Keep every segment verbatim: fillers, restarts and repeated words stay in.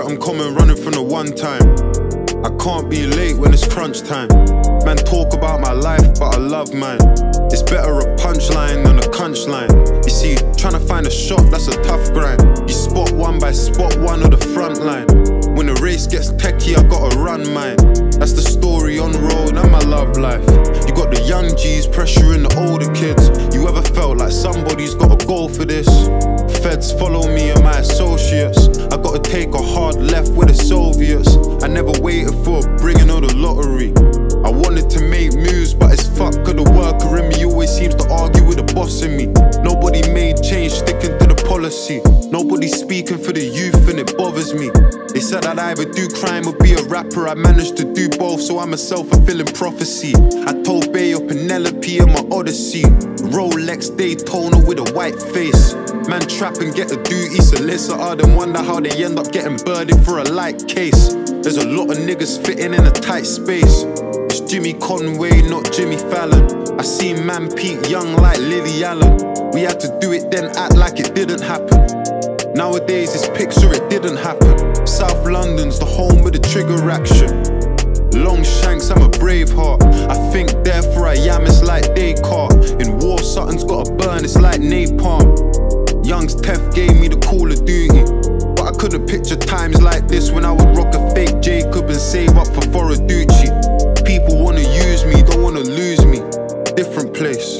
threat, I'm coming running from the one time. I can't be late when it's crunch time. Man talk about my life, but I love mine. It's better a punchline than a punchline. You see, trying to find a shot, that's a tough grind. You spot one by spot one of the front line. When the race gets techie, I gotta run mine. That's the story on road and my love life. You got the young G's pressuring the older kids. You ever felt like somebody's gotta go for this? Feds follow me and my associates. I gotta take a hard left with the Soviets. I never waited for a bringing of the lottery. I wanted to make moves, but it's fuck, cause the worker in me always seems to argue with the boss in me. Nobody made change, sticking to the policy. Nobody speaking for the youth and it bothers me. They said I'd either do crime or be a rapper. I managed to do both, so I'm a self-fulfilling prophecy. I told Bayo, Penelope and my Odyssey. Rolex Daytona with a white face. Man trap and get a duty solicitor, then wonder how they end up getting birded for a light case. There's a lot of niggas fitting in a tight space. It's Jimmy Conway, not Jimmy Fallon. I seen man Pete Young like Lily Allen. We had to do it then act like it didn't happen. Nowadays it's picture it didn't happen. South London's the home of the trigger action. Long shanks, I'm a brave heart. I think therefore I am, it's like Descartes. In war something's gotta burn, it's like napalm. Young's Tef gave me the Call of Duty, but I couldn't picture times like this when I would rock a fake Jacob and save up for Foroducci. People wanna use me, don't wanna lose me. Different place.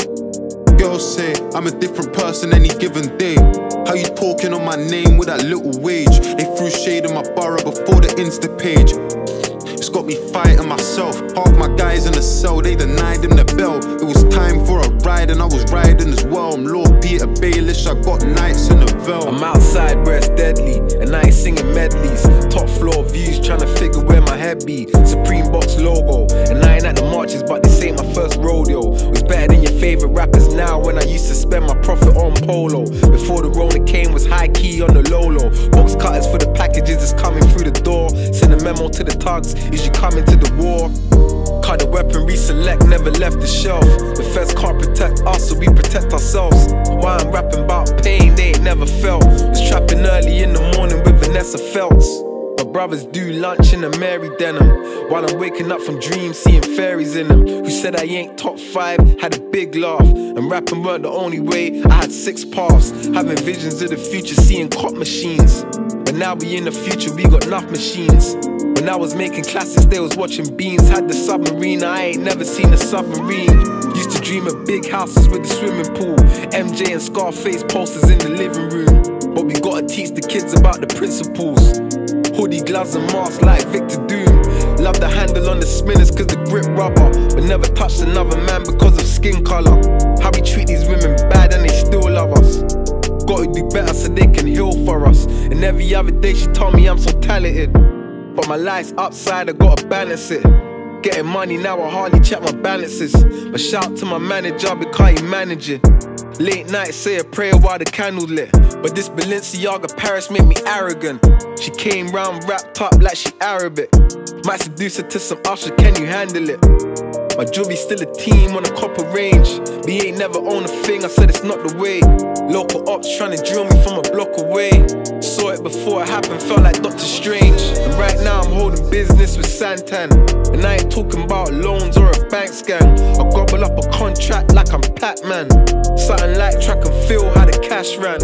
Girls say I'm a different person any given day. How you talking on my name with that little wage? They threw shade in my borough before the Insta page. It's got me fighting myself. Half my guys in the cell, they denied him the bell. It was time for a ride and I was riding as well. I'm Lord Peter Baelish, I got nights in the Vel. I'm outside where it's deadly, and I ain't singing medleys. Top floor views, trying to figure where my head be. Supreme Box logo, and I ain't at the marches, but this ain't my first rodeo. Was better than your favorite rappers now when I used to spend my profit on polo. Before the Rona came was high key on the low-low. Box cutters for the packages is coming through the door. Send a memo to the thugs, is you coming to the war? Cut the weaponry, select, never left the shelf. The feds can't protect us, so we protect ourselves. Why I'm rapping about pain they ain't never felt. Was trapping early in the morning with Vanessa Feltz. My brothers do lunch in a Mary denim, while I'm waking up from dreams seeing fairies in them. Who said I ain't top five, had a big laugh. And rapping weren't the only way, I had six paths. Having visions of the future, seeing cop machines. But now we in the future, we got enough machines. When I was making classics, they was watching beans. Had the submarine, I ain't never seen a submarine. Used to dream of big houses with a swimming pool. M J and Scarface posters in the living room. But we gotta teach the kids about the principles. Hoodie, gloves and masks like Victor Doom. Love the handle on the spinners cause the grip rubber, but never touched another man because of skin colour. How we treat these women bad and they still love us. Gotta do better so they can heal for us. And every other day she told me I'm so talented, but my life's upside, I gotta balance it. Getting money now, I hardly check my balances. But shout to my manager because he manage it. Late night, say a prayer while the candle lit. But this Balenciaga Paris made me arrogant. She came round wrapped up like she Arabic. Might seduce her to some Usher, can you handle it? My jewelry still a team on a copper range. We ain't never owned a thing, I said it's not the way. Local ops trying to drill me from a block away. Saw it before it happened, felt like Doctor Strange. And right now I'm holding business with Santan. And I ain't talking about loans or a bank scam. I gobble up a contract like I'm Pac-Man. Something like track and feel how the cash ran.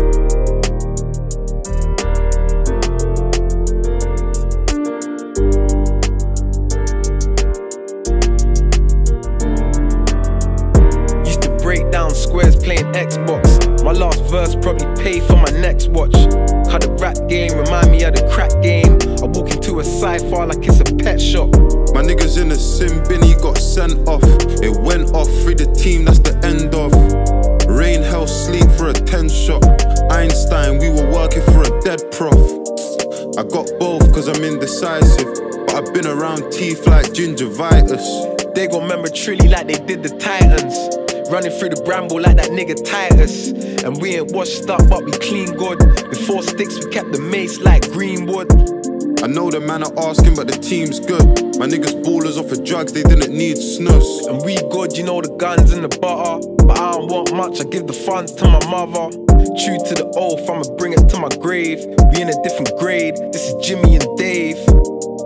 Break down squares playing Xbox. My last verse probably paid for my next watch. How the rap game remind me of the crack game. I walk into a sci-fi like it's a pet shop. My niggas in the sim bin, he got sent off. It went off, free the team, that's the end of. Rain, hell, sleep for a ten shot. Einstein, we were working for a dead prof. I got both cause I'm indecisive, but I've been around teeth like gingivitis. They gon' remember Trilly like they did the Titans. Running through the bramble like that nigga Titus. And we ain't washed up but we clean good. Before sticks we kept the mace like Greenwood. I know the man are asking, but the team's good. My niggas ballers off of drugs, they didn't need snus. And we good, you know the guns and the butter. But I don't want much, I give the funds to my mother. True to the oath, I'ma bring it to my grave. We in a different grade, this is Jimmy and Dave.